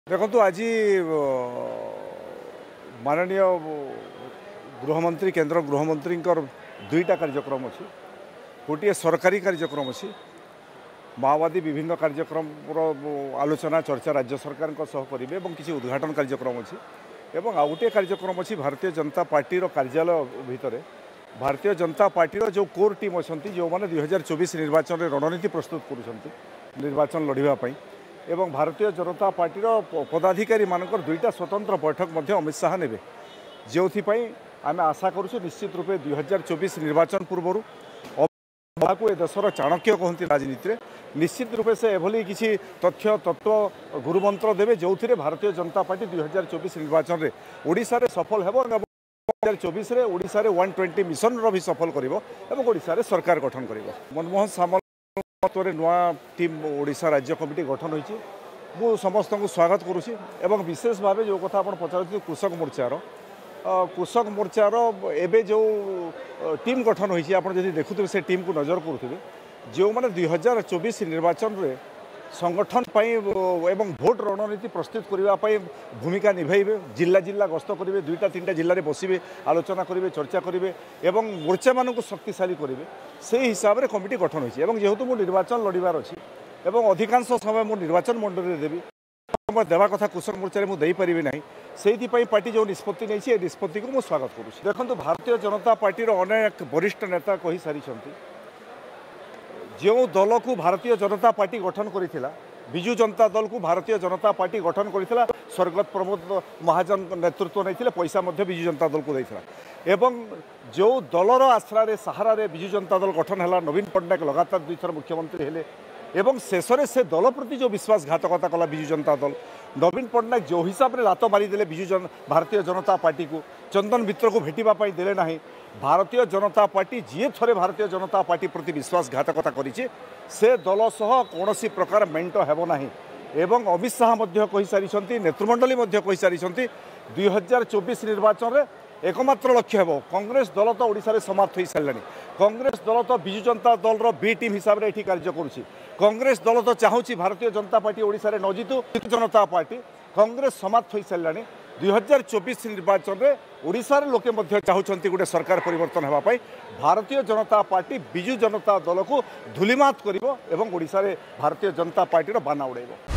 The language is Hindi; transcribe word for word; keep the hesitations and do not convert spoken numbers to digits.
देखो आज माननीय गृहमंत्री केंद्र गृहमंत्री दुईटा कार्यक्रम अच्छी गोटे सरकारी कार्यक्रम अच्छी माओवादी विभिन्न कार्यक्रम आलोचना चर्चा राज्य सरकार करेंगे और किसी उद्घाटन कार्यक्रम अच्छी एवं आ गोटे कार्यक्रम अच्छी भारतीय जनता पार्टी कार्यालय भितर भारतीय जनता पार्टी जो कोर टीम अच्छा जो मैंने दुई हजार चौबीस निर्वाचन में रणनीति प्रस्तुत कर निर्वाचन लड़ाई एवं भारतीय जनता पार्टी पदाधिकारी मानकर दुईटा स्वतंत्र बैठक अमित शाह ने जो आम आशा करुँ निश्चित रूपे दुई हजार चौबीस निर्वाचन पूर्व को ए देशर चाणक्य कहती राजनीति में निश्चित रूपे से एभली किसी तथ्य तत्व गुरुमंत्र देवे जो थे भारतीय जनता पार्टी दुई हजार चौबीस निर्वाचन में ओडिशा रे सफल हेबो दुई हजार चौबीस रे ओडिशा रे वन ट्वेंटी मिशन रो भी सफल करिवो एवं ओडिशा रे सरकार गठन करिवो। मनमोहन सामल नुआ टीम ओडिशा राज्य कमिटी गठन होइछि मु समस्त को स्वागत करुछि एवं विशेष भाव जो कथा आपण पचारथि कृषक मोर्चार कृषक मोर्चार एबे जो टीम गठन होइछि आपण जदि देखुथिबे से टीम को नजर करुथिबे जो माने दुई हजार चौबीस निर्वाचन रे संगठन पाई एवं भोट रणनीति प्रस्तुत करने भूमिका निभाइबे जिला जिला गस्त करेंगे दुईटा तीन टा जिले में बसवे आलोचना करेंगे चर्चा करेंगे एवं मोर्चा मान शक्तिशाली करेंगे से हिसाब से कमिटी गठन होइछि एवं जेहेतु मु निर्वाचन लड़ार अच्छी एवं अधिकांश समय मु निर्वाचन मंडल में देवी देवा कथा कृषक मोर्चा मुझे देपारि ना से पार्टी जो निष्पत्ति नहीं निष्पत्ति को स्वागत करुँच। देखो भारतीय जनता पार्टी अनेक वरिष्ठ नेता कही सारी जो दल को भारतीय जनता पार्टी गठन करिथिला बिजु जनता दल को भारतीय जनता पार्टी गठन करिथिला स्वर्गत प्रमोद महाजन नेतृत्व नहीं पैसा मध्य बिजु जनता दल को देथिला एवं जो दलर आश्रा रे सहारा रे बिजु जनता दल गठन है नवीन पट्टनायक लगातार दुई थर मुख्यमंत्री हेले एवं शेष में से दल प्रति जो विश्वासघातकता कला बिजु जनता दल नवीन पट्टनायक जो हिसाब से लात मारिदे बिजु जन भारतीय जनता पार्टी को चंदन मित्र को भेटापी देले ना भारतीय जनता पार्टी जी थे भारतीय जनता पार्टी प्रति विश्वासघातकता करिछि से दल सह कौन प्रकार मेंट हेब ना एवं अमित शाह कही सारी नेतृमंडली कही सारी दुई हजार चौबीस निर्वाचन में एकमात्र लक्ष्य हेब कांग्रेस दल तो ओडिशा रे समाप्त हो सारे कांग्रेस दल तो बिजु जनता दल बी टीम हिसाब से ये कार्य करुँच कांग्रेस दल तो चाहूँगी भारतीय जनता पार्टी ओडिशा रे न जीतु जनता पार्टी कांग्रेस समाप्त हो सारे दुई हजार चौबीस निर्वाचन में ओडिशा रे लोके चाहूँगी गोटे सरकार परिवर्तन होगापाई भारतीय जनता पार्टी बिजु जनता दल को धूलिमात करिवो एवं ओडिशा रे भारतीय जनता पार्टी बाना उड़ेइबो।